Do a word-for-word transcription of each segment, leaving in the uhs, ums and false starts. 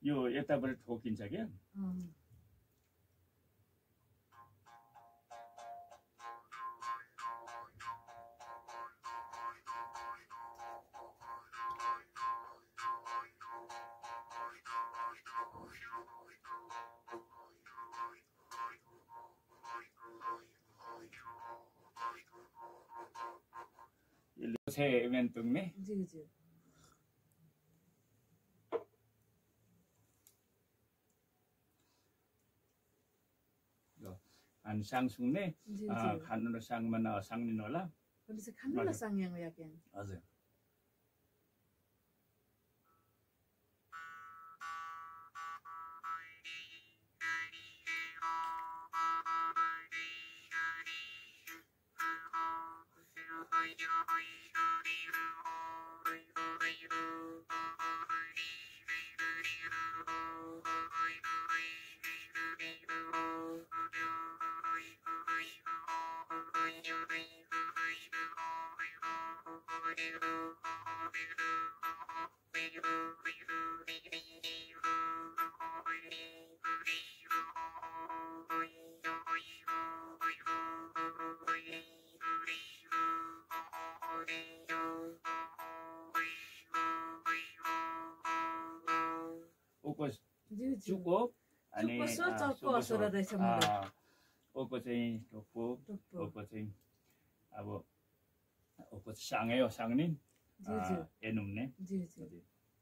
यो यताबाट ठोकिन्छ क्या से इवेंटुंग में जी जी an sang sung ne khanu na sang mana sang ni nola 근데 khanu na sang yang ya kyan हजुर cukup ani cukup sudah dah semua opo चाहिँ टोपो Oppo चाहिँ अब Oppo सँगै हो सँगै एनुम्ने जी जी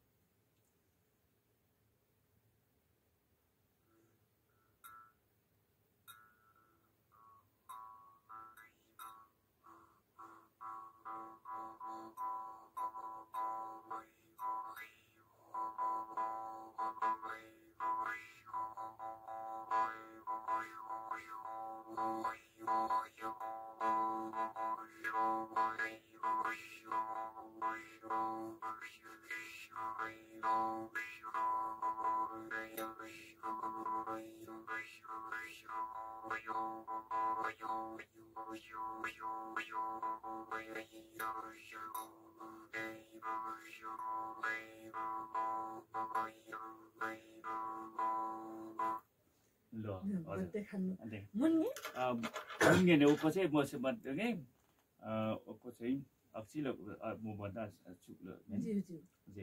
mungi mungi ne opo चाहिँ म चाहिँ भन्दै ओको चाहिँ अक्सिलो म भन्दा चुक्लो जी जी जी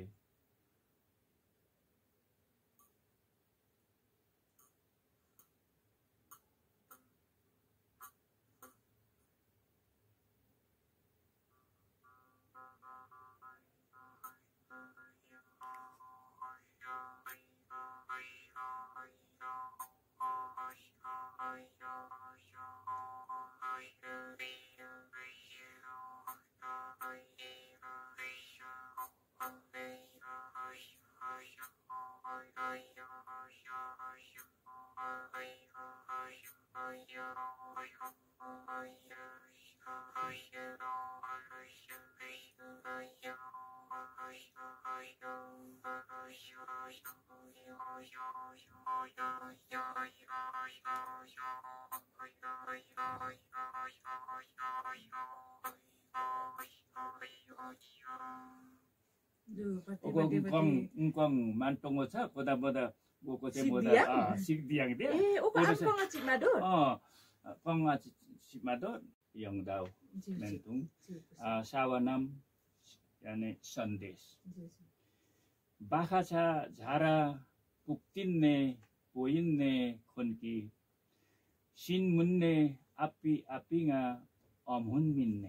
Ungkong ungkong mantong ocha boda boda boko che boda ah sigdiang dia eh oka angkong acik mador oh kong acik mador yang dau mentung ah sawanam yani sandesh बाखाचा झारा पुक्तिन्ने पोइन्ने खोन्की scene मुन्ने आपी आपिङा अमहुन मिन्ने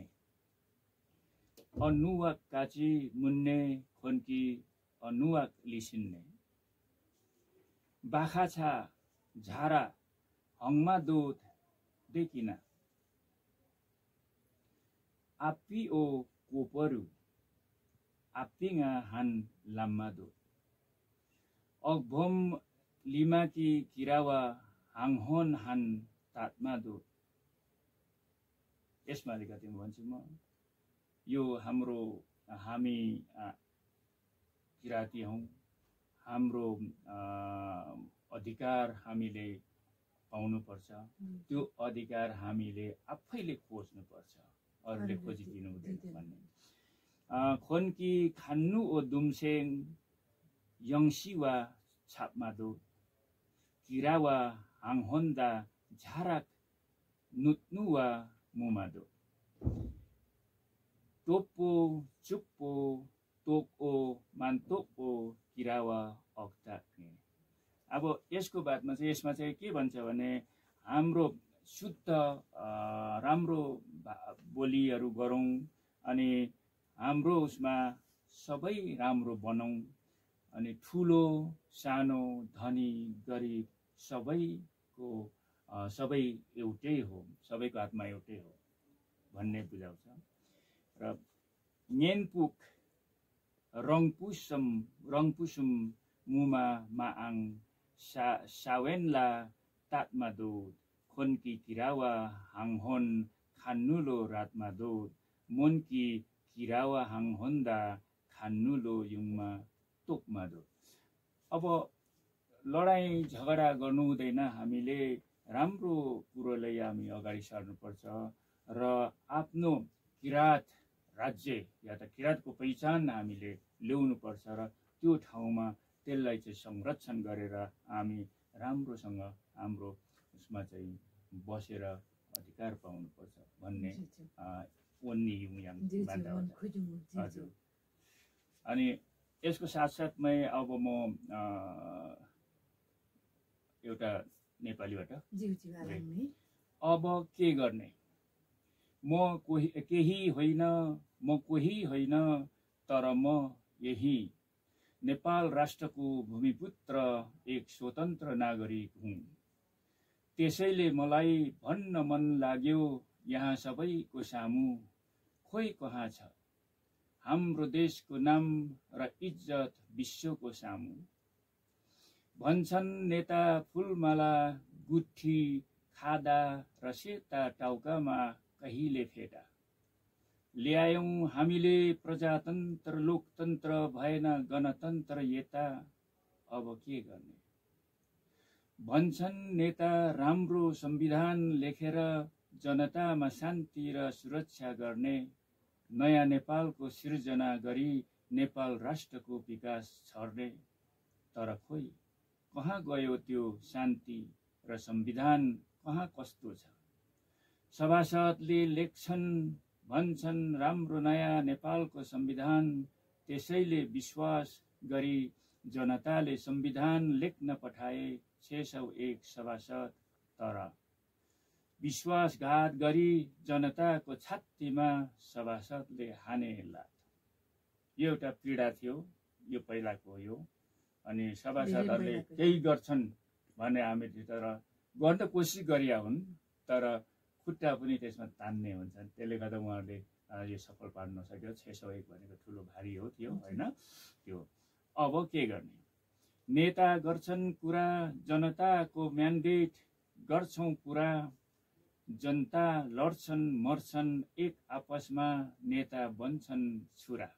अनुवाक काची मुन्ने खोन्की अनुवाक लिसिन्ने बाखाचा झारा हङमा दूध देखिना आपी ओ कोपरु आपिङा हान लाम्मादो अगभम लिमा की किरावा हाङहोन हान तात्मादो यसमा अलिकति म भन्छु म यो हाम्रो हामी किराती हौं हाम्रो अधिकार हामीले पाउनु पर्छ त्यो अधिकार हामीले आफैले खोज्नु पर्छ अरूले खोजिदिनु हुँदैन भन्ने खोन्की खान्नु ओ दुमसेङ यङसिवा छापमादो किरावा हाङहोन्दा झाराक नुत्नुवा मुमादो टोप्पो चुप्पो तोको मान्तोप्पो किरावा अक्ताक्ने। अब यसको बादमा चाहिँ यसमा चाहिँ के भन्छ भने हाम्रो शुद्ध राम्रो बोलीहरू गरौँ अनि हाम्रो उसमा सबै राम्रो बनाउँ अनि ठुलो सानो धनी गरिब सबैको सबै एउटै हो, सबैको आत्मा एउटै हो भन्ने बुझाउँछ। र न्येनपुक रङपुसम रङपुसुम मुमा माआङ सा सावेनला तात्मादो खोनकी किरावा हाङहोन खान्नुलो रातमादो मोनकी किरावा हाङहोन्दा खान्नुलो युङमा तोकमादो। अब लडाईँ झगडा गर्नु हुँदैन, हामीले राम्रो कुरोलाई हामी अगाडि सार्नुपर्छ र आफ्नो किरात राज्य या त किरातको पहिचान हामीले ल्याउनुपर्छ र त्यो ठाउँमा त्यसलाई चाहिँ संरक्षण गरेर हामी राम्रोसँग हाम्रो उसमा चाहिँ बसेर अधिकार पाउनुपर्छ भन्ने ओन्नी युङयाङ बाधा हजुर। अनि यसको साथसाथमै अब म एउटा नेपालीबाट अब के गर्ने, म कोही केही होइन, म कोही होइन तर म यही नेपाल राष्ट्रको भूमिपुत्र एक स्वतन्त्र नागरिक हुँ। त्यसैले मलाई भन्न मन लाग्यो यहाँ सबैको सामु खोइ कहाँ छ हाम्रो देशको नाम र इज्जत विश्वको सामु। भन्छन् नेता फुलमाला गुठी खादा र सेता टाउकामा कहिले फेटा। ल्यायौं हामीले प्रजातन्त्र लोकतन्त्र भएन गणतन्त्र यता अब के गर्ने। भन्छन् नेता राम्रो संविधान लेखेर जनतामा शान्ति र सुरक्षा गर्ने, नयाँ नेपालको सिर्जना गरी नेपाल राष्ट्रको विकास छर्ने। तर खोइ कहाँ गयो त्यो शान्ति र संविधान कहाँ कस्तो छ। सभासदले लेख्छन् भन्छन् राम्रो नयाँ नेपालको संविधान, त्यसैले विश्वास गरी जनताले संविधान लेख्न पठाए छ सौ एक सभासद। तर विश्वासघात गरी जनताको छातीमा सभासदले हाने लात। यो एउटा पीडा थियो, यो पहिलाको हो यो। अनि सभासदहरूले केही गर्छन् भने हामी तर गर्न कोसिस गरिया हुन्, तर खुट्टा पनि त्यसमा तान्ने हुन्छन्। त्यसले गर्दा उहाँहरूले यो सफल पार्न नसक्यो। छ सौ एक भनेको ठुलो भारी हो त्यो होइन त्यो। अब के गर्ने, नेता गर्छन् कुरा जनताको म्यान्डेट गर्छौं पुरा। जनता लड्छन् मर्छन् एक आपसमा, नेता बन्छन् छुरा।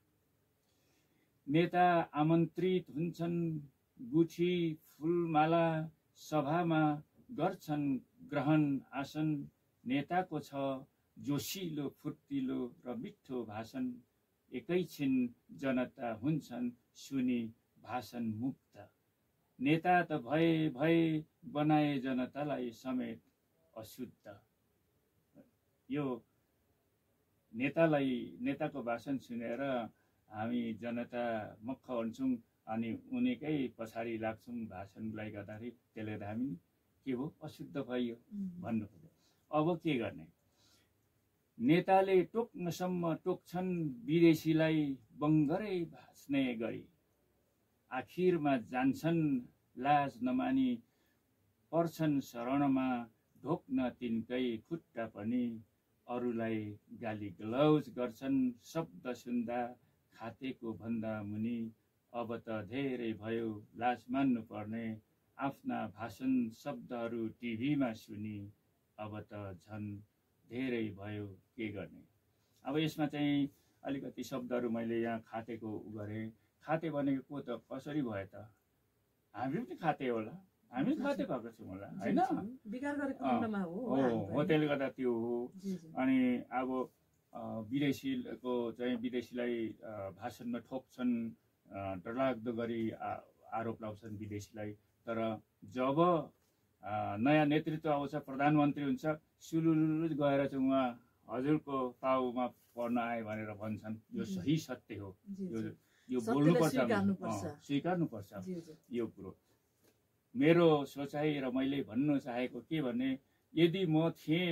नेता आमन्त्रित हुन्छन् गुठी फुलमाला सभामा, गर्छन् ग्रहण आसन। नेताको छ जोसिलो फुर्तिलो र मिठो भाषण। एकैछिन जनता हुन्छन् सुनि भाषण मुक्त। नेता त भए भए बनाए जनतालाई समेत अशुद्ध। यो नेतालाई नेताको भाषण सुनेर हामी जनता मक्ख हुन्छौँ अनि उनीकै पछाडि लाग्छौँ भाषणलाई गर्दाखेरि। त्यसले गर्दा हामी के हो अशुद्ध भयो भन्नु खोज्यो। अब के गर्ने, नेताले टोक्नसम्म टोक्छन् विदेशीलाई बङ्गरै भाँच्ने गरी। आखिरमा जान्छन् लाज नमानी, पर्छन् शरणमा ढोक्न तिनकै खुट्टा पनि। अरूलाई गाली गलौज गर्छन् शब्द सुन्दा खातेको भन्दा मुनि। अब त धेरै भयो लाज मान्नु पर्ने, आफ्ना भाषण शब्दहरू टिभीमा सुनि। अब त झन् धेरै भयो के गर्ने। अब यसमा चाहिँ अलिकति शब्दहरू मैले यहाँ खातेको उ गरेँ। खाते भनेको को त कसरी भयो त, हामी पनि खाते होला, हामी खाते भएको छौँ होला होइन हो। त्यसले गर्दा त्यो हो। अनि अब विदेशीको चाहिँ विदेशीलाई भाषणमा ठोक्छन् डरलाग्दो गरी आरोप लगाउँछन् विदेशीलाई। तर जब नयाँ नेतृत्व आउँछ, प्रधानमन्त्री हुन्छ, सुलुलु गएर चाहिँ उहाँ हजुरको पाउमा पर्न आए भनेर भन्छन्। यो सही सत्य हो, यो यो बोल्नुपर्छ, स्वीकार्नुपर्छ यो कुरो। मेरो सोचाइ र मैले भन्नु चाहेको के भने, यदि म थिएँ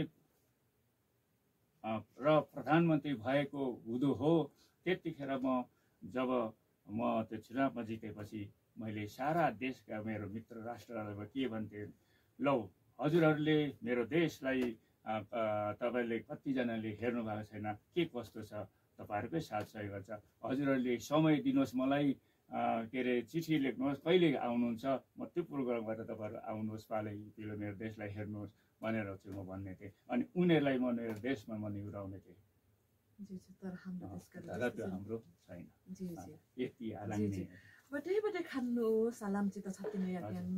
र प्रधानमन्त्री भएको हुँदो हो, त्यतिखेर म जब म त्यो चुनावमा जितेपछि मैले सारा देशका मेरो मित्र राष्ट्रहरूमा के भन्थे, लौ हजुरहरूले मेरो देशलाई तपाईँले कतिजनाले हेर्नु भएको छैन, के कस्तो छ, तपाईँहरूकै साथ सहयोग गर्छ, हजुरहरूले समय दिनुहोस् मलाई, के अरे चिठी लेख्नुहोस्, कहिले आउनुहुन्छ, म त्यो प्रोग्राम गरेर तपाईँहरू आउनुहोस्, पालै पिलो मेरो देशलाई हेर्नुहोस् भनेर चाहिँ म भन्ने थिएँ। अनि उनीहरूलाई म मेरो देशमा म निहुराउने थिएँ। तर त्यो हाम्रो छैन। यति हालाङ्ने बटे बटे खानु सलाम चित छतिन याक्याङ